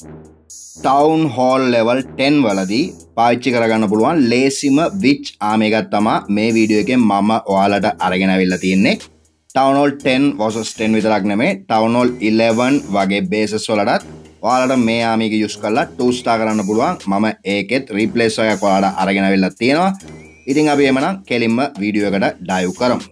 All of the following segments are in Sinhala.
ටවුන් හෝල් ලෙවල් 10 වලදී පාවිච්චි කරගන්න පුළුවන් ලේසිම විච් ආර්ම් එකක් තමයි මේ වීඩියෝ එකෙන් මම ඔයාලට අරගෙන අවිල්ලා තියෙන්නේ. ටවුන් හෝල් 10 versus 10 විතරක් නෙමෙයි ටවුන් හෝල් 11 වගේ බේසස් වලටත් ඔයාලට මේ ආර්ම් එක යූස් කරලා 2 ස්ටාර් කරන්න පුළුවන්. මම ඒකෙත් රීප්ලේස් එකක් ඔයාලට අරගෙන අවිල්ලා තියෙනවා. ඉතින් අපි එමනම් කෙලින්ම වීඩියෝ එකට ඩයිව් කරමු.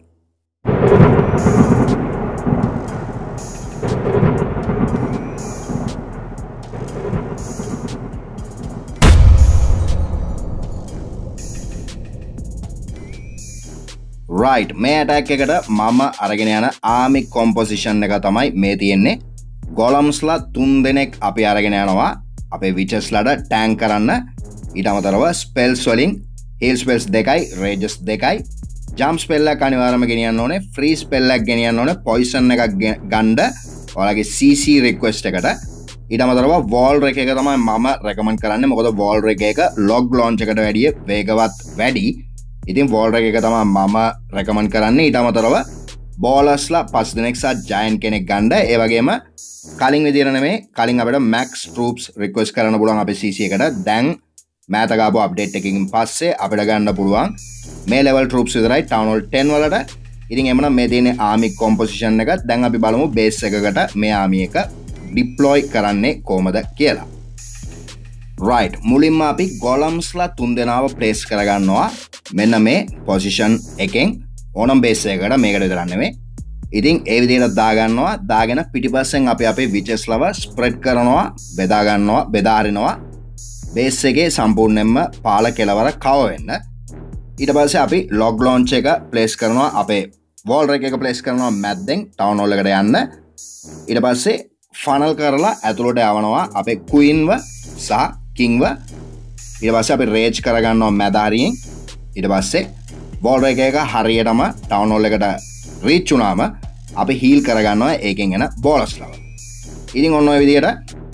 right මේ attack එකට මම අරගෙන යන ආර්මි කොම්පොසිෂන් එක තමයි මේ තියෙන්නේ. ගොලම්ස්ලා 3 දෙනෙක් අපි අරගෙන යනවා අපේ විචස්ලාට ටැන්ක් කරන්න. ඊට අමතරව ස්පෙල්ස් වලින් heal spells 2යි rages 2යි jump spell එකක් අනිවාර්යයෙන්ම ගෙනියන්න ඕනේ. free spell එකක් ගෙනියන්න ඕනේ. poison එකක් ගන්න ඔයාලගේ CC request එකට. ඊට අමතරව wall rec එක තමයි මම recommend කරන්නේ. මොකද wall rec එක log launch එකට වැඩිය වේගවත් වැඩි. ඉතින් wall rec එක තමයි මම recommend කරන්නේ. ඊට අමතරව bowlersලා 5 දෙනෙක් සහ giant කෙනෙක් ගන්න. ඒ වගේම කලින් විදියට නෙමෙයි කලින් අපිට max troops request කරන්න පුළුවන් අපේ CC එකට. දැන් මෑත ගාපු අප්ඩේට් එකකින් පස්සේ අපිට ගන්න පුළුවන් මේ level troops විතරයි town hall 10 වලට. ඉතින් එමනම් මේ තියෙන army composition එක. දැන් අපි බලමු base එකකට මේ army එක deploy කරන්නේ කොහමද කියලා. right මුලින්ම අපි golemsලා 3 දෙනාව place කරගන්නවා මෙන්න මේ position එකෙන් ඕනම් base එකකට. මේකට විතරක් නෙමෙයි. ඉතින් ඒ විදිහට දාගන්නවා. දාගෙන පිටිපස්සෙන් අපි අපේ witches ලව spread කරනවා, බෙදා ගන්නවා, බෙදා හරිනවා. බේස් එකේ සම්පූර්ණයෙන්ම පාල කෙලවර කව වෙන්න. ඊට පස්සේ අපි log launch එක place කරනවා. අපේ wall rec එක place කරනවා මැද්දෙන් town hall එකට යන්න. ඊට පස්සේ funnel කරලා ඇතුළට යවනවා අපේ queen ව සහ king ව. ඊට පස්සේ අපි rage කරගන්නවා මැද හරියෙන්. ඊට පස්සේ wall rec එක හරියටම town hall එකට reach වුණාම අපි heal කරගන්නවා ඒකෙන් එන bowlers ලව. ඉතින් ඔන්න ඔය විදිහට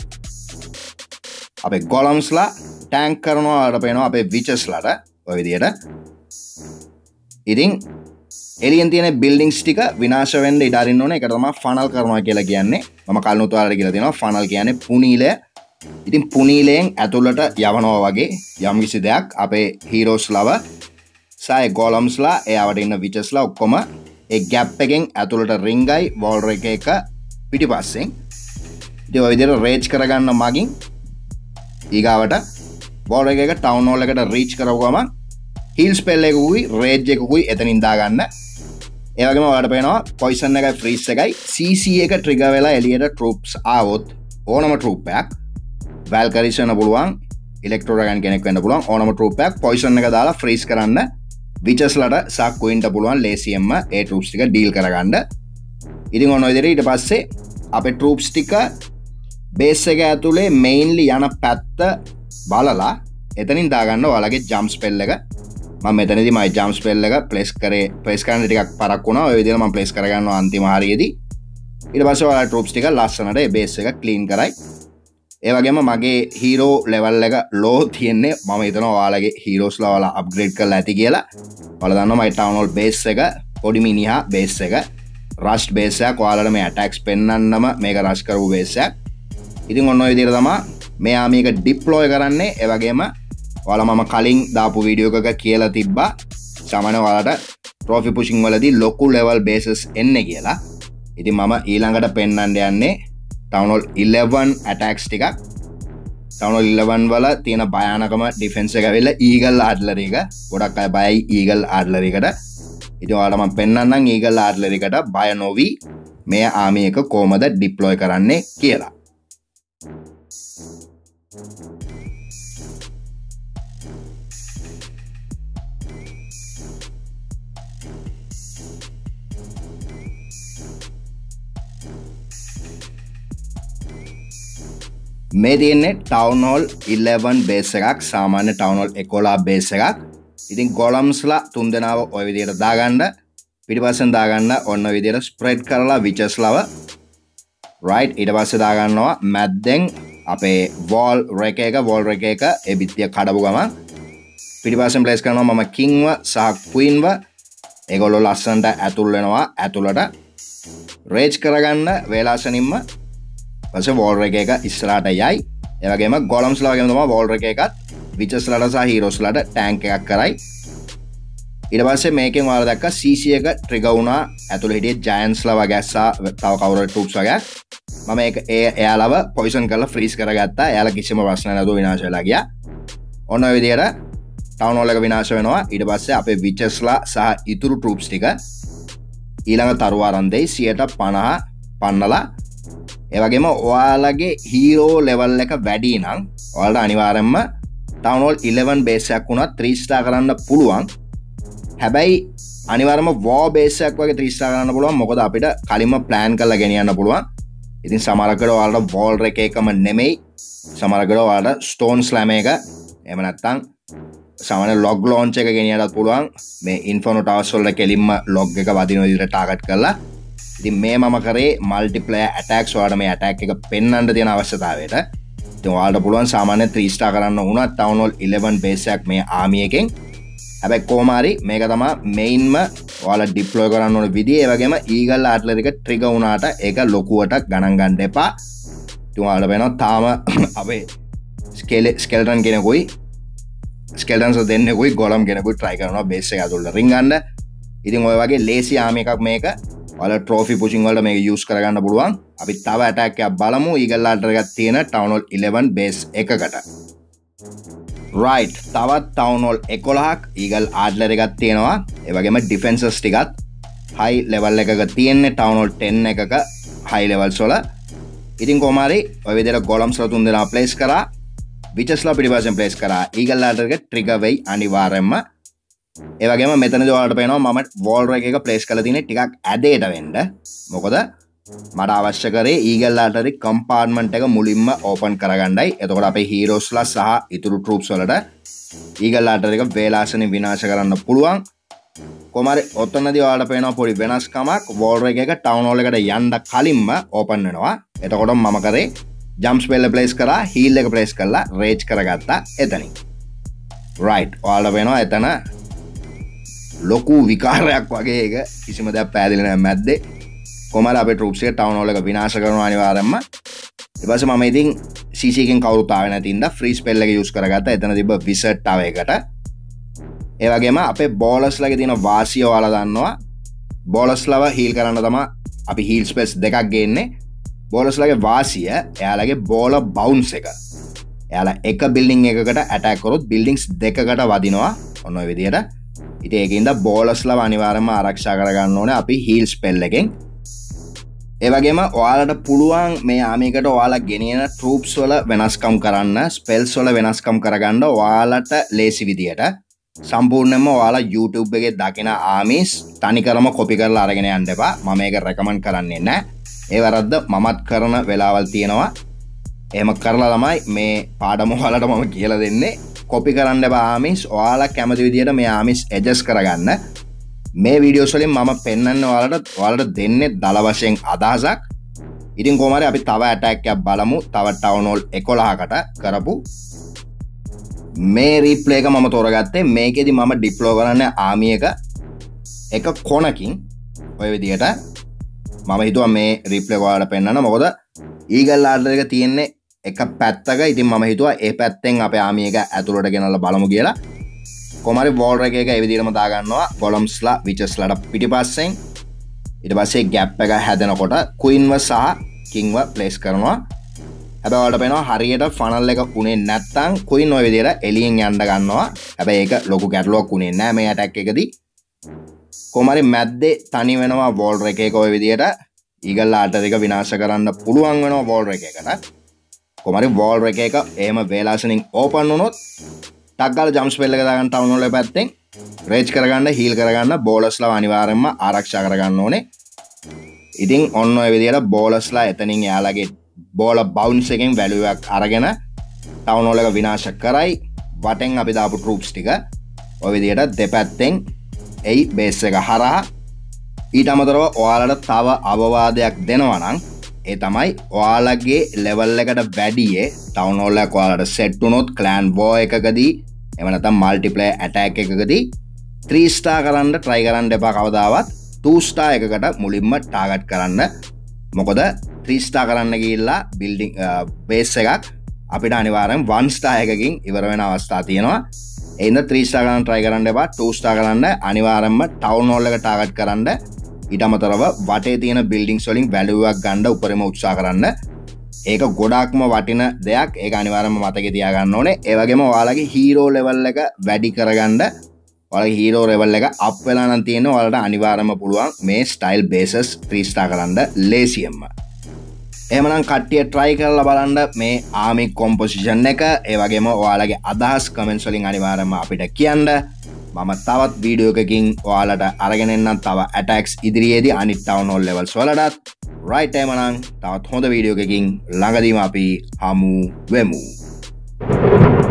අපේ golemsලා tank කරනවා වලට පේනවා අපේ witchesලාට ඔය විදිහට. ඉතින් එළියෙන් තියෙන buildings ටික විනාශ වෙන්න ඉඩ අරින්න ඕනේ. ඒකට තමයි funnel කරනවා කියලා කියන්නේ. මම කලිනුත් ඔයාලට කියලා දෙනවා funnel කියන්නේ පුනීලය. ඉතින් පුනීලයෙන් ඇතුළට යවනවා වගේ යම්කිසි දෙයක් අපේ heroes ලව සහ golemsලා එයාවට ඉන්න witchesලා ඔක්කොම ඒ gap එකෙන් ඇතුළට රින්ගයි wall rec එක පිටිපස්සෙන්. ඉතින් ඔය විදිහට rage කරගන්න මගින් ඊගාවට wall rec එක town hall එකට reach කරවුවම heal spell එකකුයි rage එකකුයි එතනින් දාගන්න. ඒ වගේම ඔයාලට පේනවා poison එකයි freeze එකයි CC එක trigger වෙලා එළියට troops ආවොත් ඕනම troop එකක් valkyries වෙන්න පුළුවන්, electro dragon කෙනෙක් වෙන්න පුළුවන්. ඕනම troop එකක් poison එක දාලා freeze කරන්න witchesලාට සහ queenට පුළුවන් ලේසියෙන්ම ඒ troops ටික deal කරගන්න. ඉතින් ඔන්න ඔය විදිහට ඊට පස්සේ අපේ troops ටික base එක ඇතුලේ mainly යන පැත්ත බලලා එතනින් දාගන්න ඔයාලගේ jump spell එක. මම මෙතනදී my jump spell එක place කරන්න ටිකක් පරක් වුණා. ඔය විදිහට මම place කරගන්නවා අන්තිම හරියේදී. ඊට පස්සේ ඔයාලා troops ටික ලස්සනට ඒ base එක clean කරයි. ඒ වගේම මගේ hero level එක low තියෙන්නේ. මම හිතනවා ඔයාලගේ heroes ලා ඔයාලා upgrade කරලා ඇති කියලා. ඔයාලා දන්නවා my town hall base එක පොඩි මිනිහා base එක rush base එකක්. ඔයාලට මේ attacks පෙන්වන්නම මේක rush කරපු base එකක්. ඉතින් ඔන්න ඔය විදිහට තමයි මේ ආර්මි එක ඩිප්ලොයි කරන්නේ. ඒ වගේම ඔයාලා මම කලින් දාපු වීඩියෝ එකක කියලා තිබ්බා සාමාන්‍ය ඔයාලට trophy pushing වලදී ලොකු level bases එන්නේ කියලා. ඉතින් මම ඊළඟට පෙන්වන්න යන්නේ town hall 11 attacks ටිකක්. town hall 11 වල තියෙන භයානකම defense එක ඇවිල්ලා eagle artillery එක. ගොඩක් අය බයයි eagle artillery එකට. ඉතින් ඔයාලට මම පෙන්වන්නම් eagle artillery එකට බය නොවි මේ ආර්මි එක කොහොමද ඩිප්ලොයි කරන්නේ කියලා. මේ තියෙන්නේ town hall 11 base එකක්. සාමාන්‍ය town hall 11 base එකක්. ඉතින් golemsලා 3 දෙනාව ඔය විදිහට දාගන්න. පිටිපස්සෙන් දාගන්න ඔන්න ඔය විදිහට spread කරලා witches ලව right. ඊට පස්සේ දාගන්නවා මැද්දෙන් අපේ wall rec එක ඒ බිත්තිය කඩපු ගමන් පිටිපස්සෙන් place කරනවා මම king ව සහ queen ව. ඒගොල්ලෝ ලස්සනට ඇතුල් වෙනවා ඇතුළට rage කරගන්න වේලාසනින්ම. පස්සේ wall rec එක ඉස්සරහට යයි. ඒ වගේම ගොලම්ස්ලා වගේම තමයි වෝල් එක එකත් විචස්ලාට සහ හීරෝස්ලාට ටැන්ක් එකක් කරයි. ඊට පස්සේ මේකෙන් ඔයාලා දැක්ක CC එක ට්‍රිගර් වුණා. ඇතුළේ හිටියේ ජයන්ට්ස්ලා වගේ ඇස්සා තව කවුරු ට්‍රූප්ස් වගේ. මම ඒක එයාලව පොයිසන් කරලා ෆ්‍රීස් කරගත්තා. එයාලා කිසිම ප්‍රශ්න නැතුව විනාශ වෙලා ගියා. ඔන්න ඔය විදිහට ටවුන් හෝල් එක විනාශ වෙනවා. ඊට පස්සේ අපේ විචස්ලා සහ ඉතුරු ට්‍රූප්ස් ටික ඊළඟ තරුවාරන් දෙයි 50 පන්නලා. ඒ වගේම ඔයාලගේ හීරෝ ලෙවල් එක වැඩි නම් ඔයාලට අනිවාර්යයෙන්ම ටවුන් හෝල් 11 බේස් එකක් වුණත් 3 ස්ටාර් කරන්න පුළුවන්. හැබැයි අනිවාර්යයෙන්ම වෝ බේස් එකක් වගේ 3 ස්ටාර් කරන්න පුළුවන්. මොකද අපිට කලින්ම ප්ලෑන් කරලා ගෙනියන්න පුළුවන්. ඉතින් සමහරකට ඔයාලට වෝල් එක එකම නෙමෙයි. සමහරකට ඔයාලට ස්ටෝන් ස්ලෑම් එක එහෙම නැත්නම් සාමාන්‍ය ලොග් ලොන්ච් එක ගෙනියන්නත් පුළුවන්. මේ ඉන්ෆර්නෝ ටවර්ස් වල කෙලින්ම ලොග් එක වදින විදිහට ටාගට් කරලා. ඉතින් මේ මම කරේ මල්ටිප්ලෙයර් ඇටැක්ස් වලට මේ ඇටැක් එක පෙන්වන්න තියෙන අවශ්‍යතාවයට. ඉතින් ඔයාලට පුළුවන් සාමාන්‍ය 3 ස්ටාර් කරන්න වුණත් ටවුන් හෝල් 11 බේස් එකක් මේ ආමි එකෙන්. හැබැයි කොහොම හරි මේක තමයි මෙයින්ම ඔයාලා ඩිප්ලොයි කරන්න ඕන විදිය. ඒ වගේම ඊගල් ආට්ලර් එක ට්‍රිගර් වුණාට ඒක ලොකුවට ගණන් ගන්න එපා. ඉතින් ඔයාලට වෙනවා තාම අපේ ස්කෙල්ටන් කෙනෙකුයි ස්කෙල්ටන්ස් දෙන්නෙකුයි ගොලම් කෙනෙකුයි try කරනවා බේස් එක ඇතුළට රින් ගන්න. ඉතින් ඔය වගේ ලේසි ආමි එකක් මේක. ඔයාලා ට්‍රොෆි පුෂින් වලට මේක යූස් කරගන්න පුළුවන්. අපි තව ඇටැක් එකක් බලමු ඊගල් ආට්ලර් එකක් තියෙන ටවුන් හෝල් 11 බේස් එකකට. රයිට්, තවත් ටවුන් හෝල් 11ක් ඊගල් ආඩ්ලර් එකක් තියෙනවා. ඒ වගේම ඩිෆෙන්සස් ටිකත් හයි ලෙවල් එකක තියෙන්නේ ටවුන් හෝල් 10 එකක හයි ලෙවල්ස් වල. ඉතින් කොහොම හරි ඔය විදිහට ගොලම්ස්ලා 3 දෙනා ප්ලේස් කරා. විචස්ලා පිටිපස්සෙන් ප්ලේස් කරා. ඊගල් ආඩ්ලර් එක ට්‍රිගර් වෙයි අනිවාර්යයෙන්ම. ඒ වගේම මෙතනදී ඔයාලට පේනවා මම වෝල් එක එක ප්ලේස් කරලා තියෙන්නේ ටිකක් ඇදේට වෙන්න. මොකද මට අවශ්‍ය කරේ ඊගල් ආටරි කම්පාර්ට්මන්ට් එක මුලින්ම ඕපන් කරගන්නයි. එතකොට අපේ හීරෝස්ලා සහ ඉතුරු ට්‍රූප්ස් වලට ඊගල් ආටර් එක වේලාසනින් විනාශ කරන්න පුළුවන්. කොහොම හරි ඔතනදී ඔයාලට පේනවා පොඩි වෙනස්කමක්. වෝල් එක එක ටවුන් හෝල් එකට යන්න කලින්ම ඕපන් වෙනවා. එතකොට මම කරේ ජම්ප් ස්පෙල් ප්ලේස් කරා, හීල් එක ප්ලේස් කරලා රේජ් කරගත්තා එතනින්. රයිට්, ඔයාලට පේනවා එතන ලොකු විකාරයක් වගේ එක කිසිම දෙයක් පැහැදිලි නැහැ මැද්දේ. කොහමද අපේ ට්‍රූප්ස් එක ටවුන් හෝල් එක විනාශ කරනවා අනිවාර්යයෙන්ම. ඊට පස්සේ මම ඉතින් CC එකෙන් කවුරුත් ආවේ නැති ඉඳලා ෆ්‍රී ස්පෙල් එක යූස් කරගත්තා. එතන තිබ්බ විසර්ඩ් ටව එකට. ඒ වගේම අපේ බෝලර්ස්ලාගේ තියෙන වාසිය ඔයාලා දන්නවා. බෝලර්ස්ලාව හීල් කරන්න තමයි අපි හීල් ස්පෙල්ස් දෙකක් ගේන්නේ. බෝලර්ස්ලාගේ වාසිය එයාලගේ බෝලර් බවුන්ස් එක. එයාලා එක බිල්ඩින් එකකට ඇටැක් කරොත් බිල්ඩින්ග්ස් දෙකකට වදිනවා. ඔන්න ඔය විදිහට. ඉතින් ඒකින්ද බෝලර්ස්ලාව අනිවාර්යයෙන්ම ආරක්ෂා කරගන්න ඕනේ අපි හීල් ස්පෙල් එකෙන්. ඒ වගේම ඔයාලට පුළුවන් මේ ආමිකට ඔයාලා ගෙනියන ට්‍රූප්ස් වල වෙනස්කම් කරන්න, ස්පෙල්ස් වල වෙනස්කම් කරගන්න ඔයාලට ලේසි විදියට සම්පූර්ණයෙන්ම ඔයාලා YouTube එකේ දකින ආමිස් තනිකරම කොපි කරලා අරගෙන යන්න එපා. මම ඒක රෙකමන්ඩ් කරන්නේ නැහැ. ඒ වැරද්ද මමත් කරන වෙලාවල් තියෙනවා. එහෙම කරලා තමයි මේ පාඩම ඔයාලට මම කියලා දෙන්නේ. කොපි කරන්න එපා ආමිස්. ඔයාලා කැමති විදියට මේ ආමිස් ඇඩ්ජස්ට් කරගන්න. මේ වීඩියෝස් වලින් මම පෙන්වන්නේ ඔයාලට දෙන්නේ දල වශයෙන් අදහසක්. ඉතින් කොහොම හරි අපි තව ඇටැක් එකක් බලමු. තව ටවුන් හෝල් 11කට කරපු මේ රීප්ලේ එක මම තෝරගත්තේ. මේකෙදි මම ඩිප්ලොයි කරන්නේ ආමි එක කොනකින් ඔය විදිහට. මම හිතුවා මේ රීප්ලේ ඔයාලට පෙන්වන්න. මොකද ඊගල් ආඩර් එක තියෙන්නේ එක පැත්තක. ඉතින් මම හිතුවා ඒ පැත්තෙන් අපේ ආමි එක ඇතුළට ගෙනල්ලා බලමු කියලා. කොහමරි වෝල් එක ඒ විදිහටම දාගන්නවා. ගොලම්ස්ලා විචස්ලාට පිටිපස්සෙන්. ඊට පස්සේ ગેප් එක හැදෙනකොට ක්වීන්ව සහ කිංව ප්ලේස් කරනවා. හැබැයි ඔයාලට පේනවා හරියට ෆනල් එක උනේ නැත්තම් ක්වීන් ඔය විදිහට එලියෙන් යන්න ගන්නවා. හැබැයි ඒක ලොකු ගැටලුවක් උනේ නැහැ මේ ඇටැක් එකදී. කොහමරි මැද්දේ තනි වෙනවා වෝල් එක ඔය විදිහට. ඊගල් ආටර් එක විනාශ කරන්න පුළුවන් වෙනවා වෝල් එකකට. කොහමරි වෝල් එක එහෙම වේලාසනින් ඕපන් වුණොත් ටග්ගාල ජම්ප් ස්පෙල් එක දාගන්න ටවුන් හෝල් එක පැත්තෙන් රේජ් කරගන්න, හීල් කරගන්න බෝලර්ස්ලා අනිවාර්යයෙන්ම ආරක්ෂා කරගන්න ඕනේ. ඉතින් ඔන්න ඔය විදිහට බෝලර්ස්ලා එතනින් එයාලගේ බෝලර් බවුන්ස් එකෙන් වැලියු එකක් අරගෙන ටවුන් හෝල් එක විනාශ කරයි. වටෙන් අපි දාපු ට්‍රූප්ස් ටික ඔය විදිහට දෙපැත්තෙන් එයි බේස් එක හරහා. ඊට අමතරව ඔයාලට තව අවවාදයක් දෙනවා නම් ඒ තමයි ඔයාලගේ ලෙවල් එකට වැඩියේ ටවුන් හෝල් එක ඔයාලට සෙට් වුණොත් ක්ලෑන් වෝ එකකදී එහෙම නැත්නම් මල්ටිප්ලෙයර් ඇටැක් එකකදී 3 ස්ටාර් කරන්න try කරන්න එපා කවදාවත්. 2 ස්ටාර් එකකට මුලින්ම ටාගට් කරන්න. මොකද 3 ස්ටාර් කරන්න ගිහිල්ලා බිල්ඩින් බේස් එකක් අපිට අනිවාර්යෙන් 1 star එකකින් ඉවර වෙන අවස්ථා තියෙනවා. එන්න 3 star ගන්න try කරන්න එපා. 2 star කරන්න අනිවාර්යෙන්ම town hall එක target කරන්න. ඊට අමතරව වටේ තියෙන buildings වලින් value එකක් ගන්න උපරිම උත්සාහ කරන්න. ඒක ගොඩාක්ම වටින දෙයක්. ඒක අනිවාර්යෙන්ම මතකේ තියාගන්න ඕනේ. ඒ වගේම ඔයාලගේ hero level එක වැඩි කරගන්න ඔයාලගේ hero level එක up වෙලා නම් තියෙන ඔයාලට අනිවාර්යෙන්ම පුළුවන් මේ style bases 3 star කරන්න ලේසියෙන්ම. එහෙමනම් කට්ටිය try කරලා බලන්න මේ army composition එක. ඒ වගේම ඔයාලගේ අදහස් comments වලින් අනිවාර්යෙන්ම අපිට කියන්න. මම තවත් වීඩියෝ එකකින් ඔයාලට අරගෙන එන්නම් තව attacks ඉදිරියේදී අනිත් town hall levels වලටත්. right එහෙමනම් තවත් හොඳ වීඩියෝ එකකින් ළඟදීම අපි හමු වෙමු.